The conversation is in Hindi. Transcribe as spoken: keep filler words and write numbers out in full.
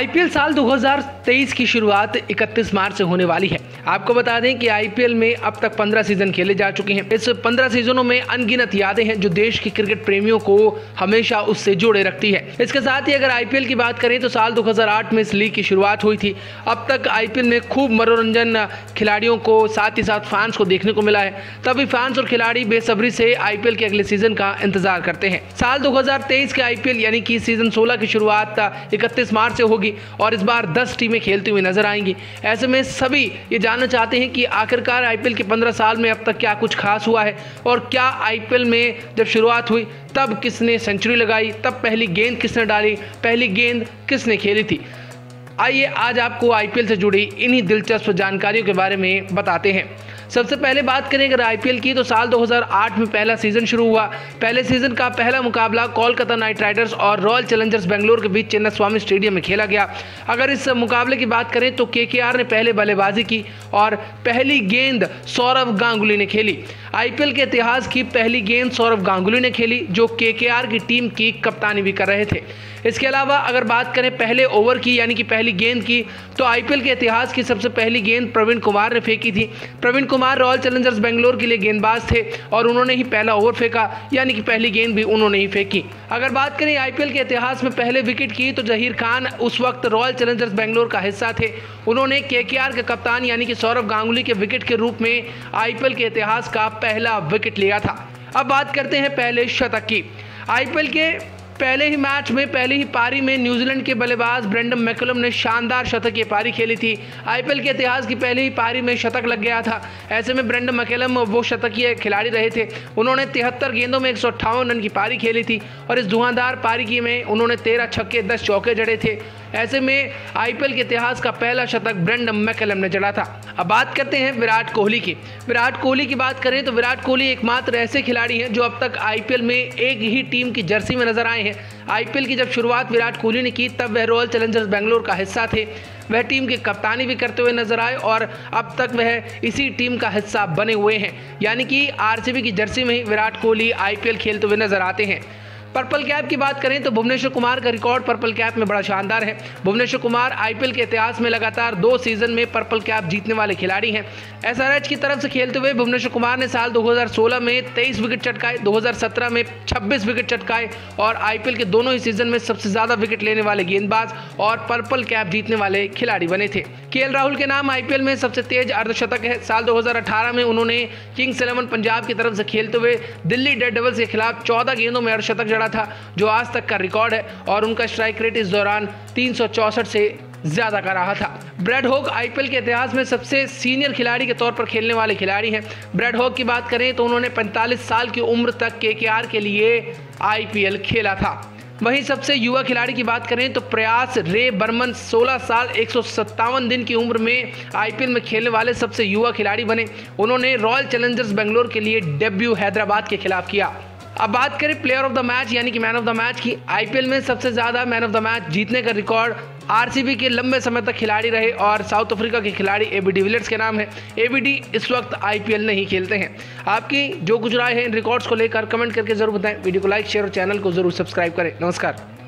आईपीएल साल दो हज़ार तेईस की शुरुआत इकतीस मार्च से होने वाली है। आपको बता दें कि आईपीएल में अब तक पंद्रह सीजन खेले जा चुके हैं। इस पंद्रह सीजनों में अनगिनत यादें हैं जो देश के क्रिकेट प्रेमियों को हमेशा उससे जोड़े रखती है। इसके साथ ही अगर आईपीएल की बात करें तो साल दो हज़ार आठ में इस लीग की शुरुआत हुई थी। अब तक आईपीएल में खूब मनोरंजन खिलाड़ियों को साथ ही साथ फैंस को देखने को मिला है। तभी फैंस और खिलाड़ी बेसब्री से आईपीएल के अगले सीजन का इंतजार करते हैं। साल दो हज़ार तेईस के आईपीएल यानी कि सीजन सोलह की शुरुआत इकतीस मार्च से होगी और इस बार दस टीमें खेलती हुई नजर आएंगी। ऐसे में सभी ये जानना चाहते हैं कि आखिरकार आईपीएल के पंद्रह साल में अब तक क्या कुछ खास हुआ है और क्या आईपीएल में जब शुरुआत हुई तब किसने सेंचुरी लगाई, तब पहली गेंद किसने डाली, पहली गेंद किसने खेली थी। आइए आज आपको आईपीएल से जुड़ी इन्हीं दिलचस्प जानकारियों के बारे में बताते हैं। सबसे पहले बात करें अगर आईपीएल की तो साल दो हज़ार आठ में पहला सीजन शुरू हुआ। पहले सीजन का पहला मुकाबला कोलकाता नाइट राइडर्स और रॉयल चैलेंजर्स बेंगलोर के बीच चिन्नास्वामी स्टेडियम में खेला गया। अगर इस मुकाबले की बात करें तो केकेआर ने पहले बल्लेबाजी की और पहली गेंद सौरव गांगुली ने खेली। आईपीएल के इतिहास की पहली गेंद सौरव गांगुली ने खेली जो केकेआर की टीम की कप्तानी भी कर रहे थे। इसके अलावा अगर बात करें पहले ओवर की यानी कि पहली गेंद की तो आईपीएल के इतिहास की सबसे पहली गेंद प्रवीण कुमार ने फेंकी थी। प्रवीण कुमार रॉयल चैलेंजर्स बेंगलोर के लिए गेंदबाज थे और उन्होंने ही पहला ओवर फेंका यानी कि पहली गेंद भी उन्होंने ही फेंकी। अगर बात करें आईपीएल के इतिहास में पहले विकेट की तो जहीर खान उस वक्त रॉयल चैलेंजर्स बेंगलोर का हिस्सा थे। उन्होंने केकेआर के कप्तान यानी कि सौरव गांगुली के विकेट के रूप में आईपीएल के इतिहास का पहला विकेट लिया था। अब बात करते हैं पहले शतक की। आईपीएल के पहले ही मैच में पहले ही पारी में न्यूजीलैंड के बल्लेबाज ब्रेंडन मैकलम ने शानदार शतकीय पारी खेली थी। आईपीएल के इतिहास की पहली ही पारी में शतक लग गया था। ऐसे में ब्रेंडन मैकलम वो शतकीय खिलाड़ी रहे थे। उन्होंने तिहत्तर गेंदों में एक सौ अट्ठावन रन की पारी खेली थी और इस धुआंधार पारी की में उन्होंने तेरह छक्के दस चौके जड़े थे। ऐसे में आईपीएल के इतिहास का पहला शतक ब्रेंडन मैकलम ने जड़ा था। अब बात करते हैं विराट कोहली की। विराट कोहली की बात करें तो विराट कोहली एकमात्र ऐसे खिलाड़ी हैं जो अब तक आईपीएल में एक ही टीम की जर्सी में नजर आए हैं। आईपीएल की जब शुरुआत विराट कोहली ने की तब वह रॉयल चैलेंजर्स बेंगलोर का हिस्सा थे। वह टीम की कप्तानी भी करते हुए नजर आए और अब तक वह इसी टीम का हिस्सा बने हुए हैं यानी कि आरसीबी की जर्सी में ही विराट कोहली आईपीएल खेलते हुए नजर आते हैं। पर्पल कैप की बात करें तो भुवनेश्वर कुमार का रिकॉर्ड पर्पल कैप में बड़ा शानदार है। भुवनेश्वर कुमार आईपीएल के इतिहास में लगातार दो सीजन में पर्पल कैप जीतने वाले खिलाड़ी हैं। एसआरएच की तरफ से खेलते हुए भुवनेश्वर कुमार ने साल दो हज़ार सोलह में तेईस विकेट चटकाए, दो हज़ार सत्रह में छब्बीस विकेट चटकाए और आईपीएल के दोनों ही सीजन में सबसे ज्यादा विकेट लेने वाले गेंदबाज और पर्पल कैप जीतने वाले खिलाड़ी बने थे। केएल राहुल के नाम आईपीएल में सबसे तेज अर्धशतक है। साल दो हज़ार अठारह में उन्होंने किंग्स इलेवन पंजाब की तरफ से खेलते हुए दिल्ली डेयरडेविल्स के खिलाफ चौदह गेंदों में अर्धशतक जड़ा था जो आज तक का रिकॉर्ड है और उनका स्ट्राइक रेट इस दौरान तीन सौ चौसठ से ज्यादा का रहा था। ब्रैड हॉग आईपीएल के इतिहास में सबसे सीनियर खिलाड़ी के तौर पर खेलने वाले खिलाड़ी हैं। ब्रैड हॉग की बात करें तो उन्होंने पैंतालीस साल की उम्र तक केकेआर के लिए आईपीएल खेला था। वहीं सबसे युवा खिलाड़ी की बात करें तो प्रयास रे बर्मन सोलह साल एक सौ सत्तावन दिन की उम्र में आईपीएल में खेलने वाले सबसे युवा खिलाड़ी बने। उन्होंने रॉयल चैलेंजर्स बेंगलोर के लिए डेब्यू हैदराबाद के खिलाफ किया। अब बात करें प्लेयर ऑफ द मैच यानी कि मैन ऑफ द मैच की। आईपीएल में सबसे ज्यादा मैन ऑफ द मैच जीतने का रिकॉर्ड आरसीबी के लंबे समय तक खिलाड़ी रहे और साउथ अफ्रीका के खिलाड़ी एबी डिविलियर्स के नाम है। एबीडी इस वक्त आईपीएल नहीं खेलते हैं। आपकी जो कुछ राय है इन रिकॉर्ड्स को लेकर कमेंट करके जरूर बताएं। वीडियो को लाइक शेयर और चैनल को जरूर सब्सक्राइब करें। नमस्कार।